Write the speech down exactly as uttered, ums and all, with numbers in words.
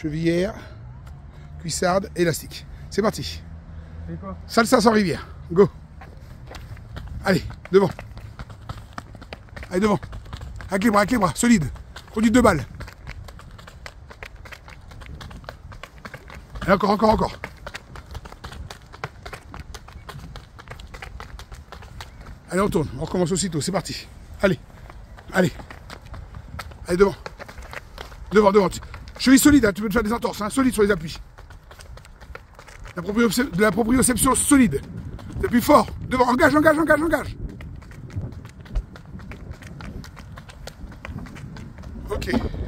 chevillère, cuissarde, élastique. C'est parti. C'est quoi? Salsa sans rivière. Go. Allez, devant. Allez, devant. Avec les bras, avec les bras, solide. Conduite deux balles. Allez, encore, encore, encore. Allez, on tourne. On recommence aussitôt. C'est parti. Allez. Allez. Allez, devant. Devant, devant. Cheville solide, hein. Tu peux te faire des entorses. Hein. Solide sur les appuis. La proprioception, de la proprioception solide. Appuie fort. Devant. Engage, engage, engage, engage. Ok.